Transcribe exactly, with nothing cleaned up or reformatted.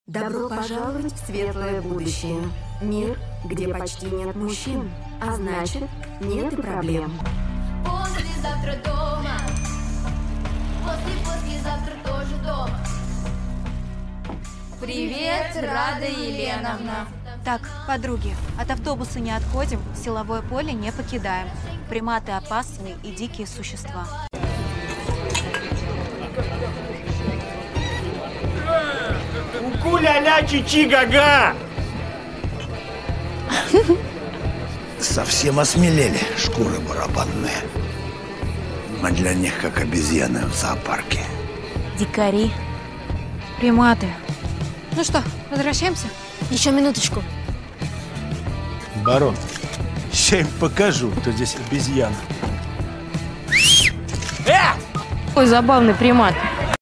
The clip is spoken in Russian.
Добро пожаловать в светлое будущее. Мир, где почти нет мужчин, а значит, нет и проблем. Послезавтра дома, после-послезавтра тоже дома. Привет, Рада Еленовна. Так, подруги, от автобуса не отходим, силовое поле не покидаем. Приматы опасные и дикие существа. Ку-ля-ля, чи-чи-га-га! Совсем осмелели, шкуры барабанные. Мы для них как обезьяны в зоопарке. Дикари. Приматы. Ну что, возвращаемся? Еще минуточку. Барон, сейчас им покажу, кто здесь обезьяна. Ой, забавный примат.